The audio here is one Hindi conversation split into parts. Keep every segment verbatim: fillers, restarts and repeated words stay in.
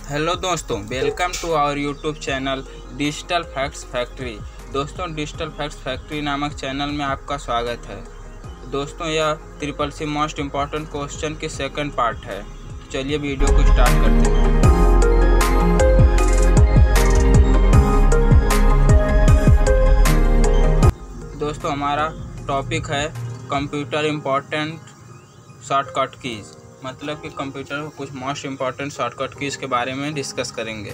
हेलो दोस्तों, welcome to our YouTube channel digital facts factory. दोस्तों, डिजिटल फैक्ट्स फैक्ट्री नामक चैनल में आपका स्वागत है। दोस्तों, यह triple C most important question के सेकंड पार्ट है। तो चलिए वीडियो को स्टार्ट करते हैं। दोस्तों, हमारा टॉपिक है कंप्यूटर इम्पॉर्टेंट शॉर्टकट कीज़, मतलब कि कंप्यूटर में कुछ मोस्ट इम्पॉर्टेंट शॉर्टकट कीज़ के बारे में डिस्कस करेंगे।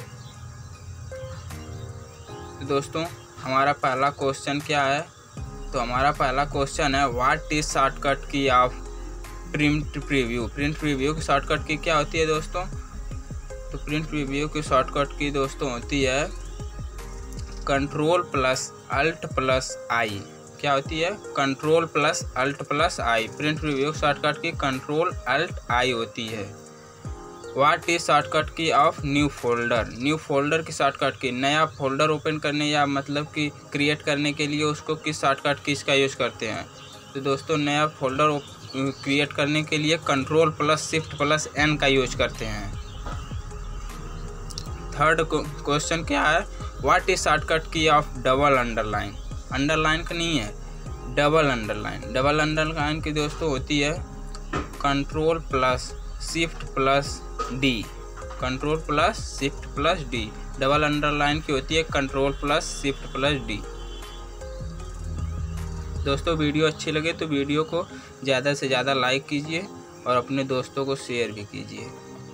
तो दोस्तों, हमारा पहला क्वेश्चन क्या है? तो हमारा पहला क्वेश्चन है what is shortcut key of print preview. Print preview की शॉर्टकट की क्या होती है दोस्तों? तो प्रिंट प्रीव्यू की शॉर्टकट की दोस्तों होती है control plus alt plus I. क्या होती है? Control plus alt plus I. Print preview shortcut key control alt I होती है। What is shortcut key of new folder. New folder की शॉर्टकट की नया फोल्डर ओपन करने या मतलब कि क्रिएट करने के लिए उसको किस शॉर्टकट की इसका यूज़ करते हैं? तो दोस्तों, नया फोल्डर क्रिएट करने के लिए control plus shift plus N का यूज करते हैं। थर्ड क्वेश्चन क्या है? What is shortcut key of double underline. Underline का नहीं है, डबल अंडरलाइन। डबल अंडरलाइन की दोस्तों होती है control plus shift plus D. Control plus shift plus D. Double underline key होती है control plus shift plus D. दोस्तों, वीडियो अच्छी लगे तो वीडियो को ज़्यादा से ज़्यादा लाइक कीजिए और अपने दोस्तों को शेयर भी कीजिए।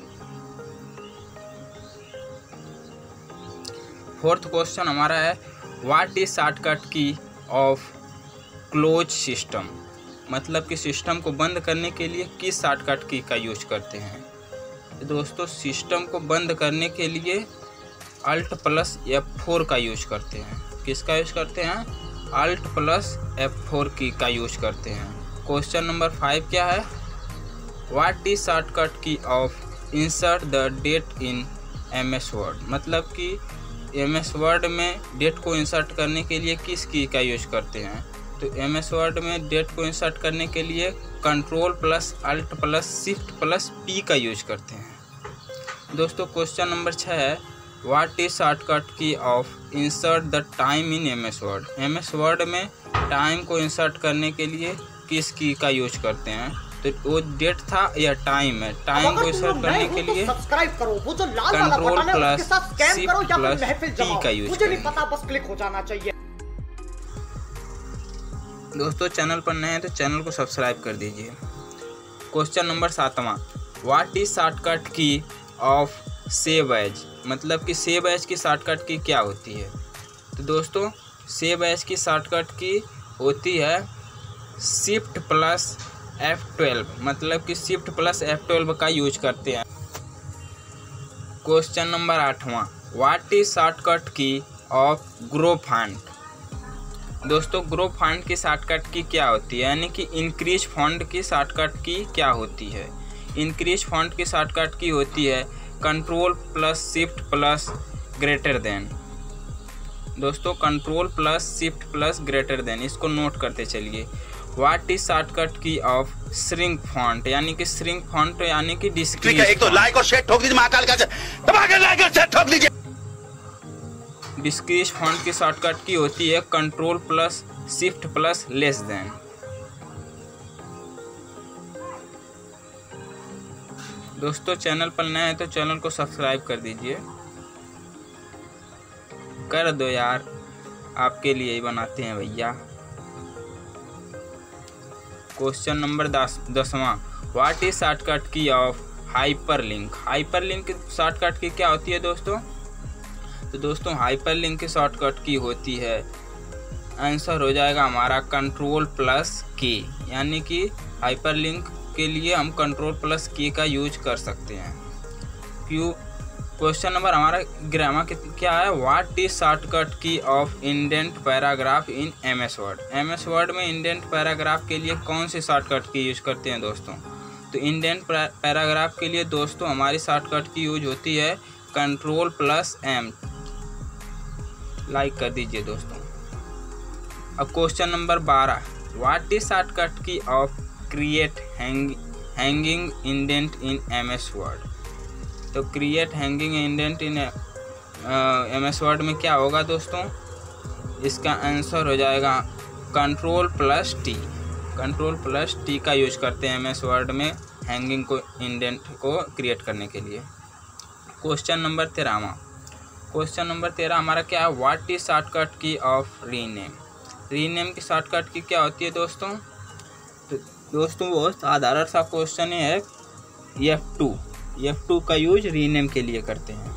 फोर्थ क्वेश्चन हमारा है what is shortcut key of close system. मतलब कि सिस्टम को बंद करने के लिए किस शॉर्टकट की का यूज करते हैं? तो दोस्तों, सिस्टम को बंद करने के लिए अल्ट प्लस एफ फोर का यूज करते हैं। किसका यूज करते हैं? अल्ट प्लस एफ फोर की का यूज करते हैं। क्वेश्चन नंबर फाइव क्या है? What is shortcut key of insert the date in M S word. मतलब कि एम एस वर्ड में डेट को इंसर्ट करने के लिए किस की का यूज करते हैं? तो एम एस वर्ड में डेट को इंसर्ट करने के लिए control plus alt plus shift plus P का यूज करते हैं। दोस्तों, क्वेश्चन नंबर छः है what is shortcut key of insert the time in M S word. M S word में टाइम को इंसर्ट करने के लिए किस की का यूज करते हैं? तो वो डेट था या टाइम है। टाइम को इंसर्ट करने के लिए सब्सक्राइब करो, वो जो लाल वाला बटन है उसके साथ स्कैम करो या फिर महफिल जमाओ, मुझे नहीं पता, बस क्लिक हो जाना चाहिए। दोस्तों, चैनल पर नए हैं तो चैनल को सब्सक्राइब कर दीजिए। क्वेश्चन नंबर सातवां what is shortcut key of save as. मतलब कि सेव एज की शॉर्टकट की क्या होती है? तो दोस्तों, सेव एज की शॉर्टकट की होती है शिफ्ट प्लस एफ ट्वेल्व। मतलब कि शिफ्ट प्लस एफ ट्वेल्व का यूज करते हैं। क्वेश्चन नंबर आठवां what is shortcut key of grow font. दोस्तों, ग्रो फॉन्ट की शॉर्टकट की क्या होती है? यानी कि इंक्रीज फॉन्ट की शॉर्टकट की क्या होती है? इंक्रीज फॉन्ट की शॉर्टकट की होती है control plus shift plus greater than. दोस्तों, control plus shift plus greater than, इसको नोट करते चलिए। What is shortcut key of shrink font. यानी कि श्रिंक फॉन्ट यानी कि डिस्क्रीज। एक तो लाइक और शेयर ठोक दीजिए, महाकाल का दबा के लाइक और शेयर ठोक दीजिए। डिस्क्रीज फॉन्ट की शॉर्टकट की होती है control plus shift plus less than. दोस्तों, चैनल पर नए हैं तो चैनल को सब्सक्राइब कर दीजिए। कर दो यार, आपके लिए ही बनाते हैं भैया। क्वेश्चन नंबर दस दसवां what is shortcut key of hyperlink. Hyperlink की शॉर्टकट की क्या होती है दोस्तों? तो दोस्तों, हाइपरलिंक की शॉर्टकट की होती है, आंसर हो जाएगा हमारा कंट्रोल प्लस के। यानी कि हाइपरलिंक के लिए हम कंट्रोल प्लस के का यूज कर सकते हैं। क्यों? क्वेश्चन नंबर हमारा ग्रामर क्या है? What is shortcut key of indent paragraph in M S word. M S word में इंडेंट पैराग्राफ के लिए कौन सी शॉर्टकट की यूज करते हैं दोस्तों? तो इंडेंट पैराग्राफ के लिए दोस्तों हमारी शॉर्टकट की यूज होती है कंट्रोल प्लस एम। लाइक कर दीजिए दोस्तों। अब क्वेश्चन नंबर बारह what is shortcut key of create hanging indent in M S word. तो create hanging indent in M S word में क्या होगा दोस्तों, इसका आंसर हो जाएगा control plus T. Control plus T का यूज करते हैं एम एस वर्ड में हैंगिंग को इंडेंट को क्रिएट करने के लिए। क्वेश्चन नंबर तेरहवां क्वेश्चन नंबर तेरह हमारा क्या है, what is shortcut key of rename. Rename की शॉर्टकट की क्या होती है दोस्तों, तो दोस्तों वो साधारण सा क्वेश्चन है, एफ टू एफ टू का यूज रीनेम के लिए करते हैं।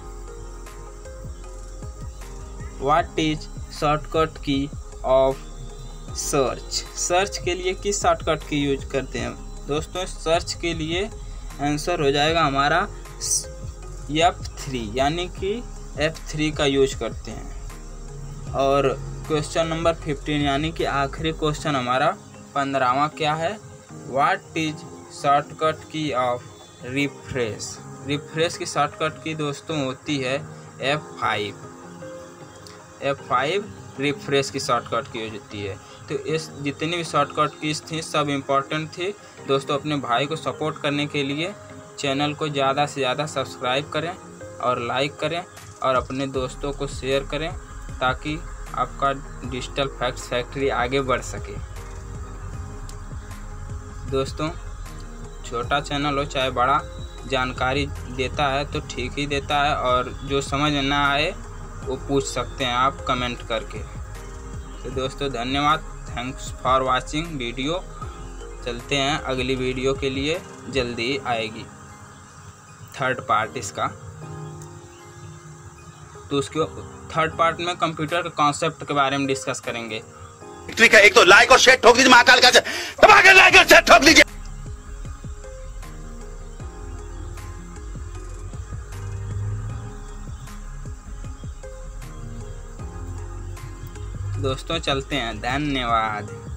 What is shortcut key of search. Search के लिए किस शॉर्टकट की यूज करते हैं दोस्तों, सर्च के लिए आंसर हो जाएगा हमारा एफ थ्री, यानी कि एफ थ्री का यूज करते हैं। और क्वेश्चन नंबर फिफ्टीन यानी कि आखिरी क्वेश्चन हमारा पंद्रहवां क्या है, what is shortcut key of refresh. Refresh की शॉर्टकट की दोस्तों होती है F five. F five refresh की शॉर्टकट की होती है। तो इस जितनी भी शॉर्टकट कीज थी सब इम्पोर्टेंट थी दोस्तों। अपने भाई को सपोर्ट करने के लिए चैनल को ज़्यादा से ज़्यादा सब्सक्राइब करें और लाइक करें और अपने दोस्तों को शेयर करें ताकि आपका डिजिटल फैक्ट्स फैक्ट्री आगे बढ़ सके। दोस्तों छोटा चैनल हो चाहे बड़ा, जानकारी देता है तो ठीक ही देता है, और जो समझ ना आए वो पूछ सकते हैं आप कमेंट करके। तो दोस्तों धन्यवाद, थैंक्स फॉर वाचिंग वीडियो। चलते हैं अगली वीडियो के लिए, जल्दी आएगी थर्ड पार्ट इसका। तो उसके थर्ड पार्ट में कंप्यूटर के कॉन्सेप्ट के बारे में डिस्कस करेंगे। ठीक है, एक तो लाइक और शेयर ठोक दीजिए, महाकाल का दबा लाइक और शेयर ठोक दीजिए। दोस्तों चलते हैं, धन्यवाद।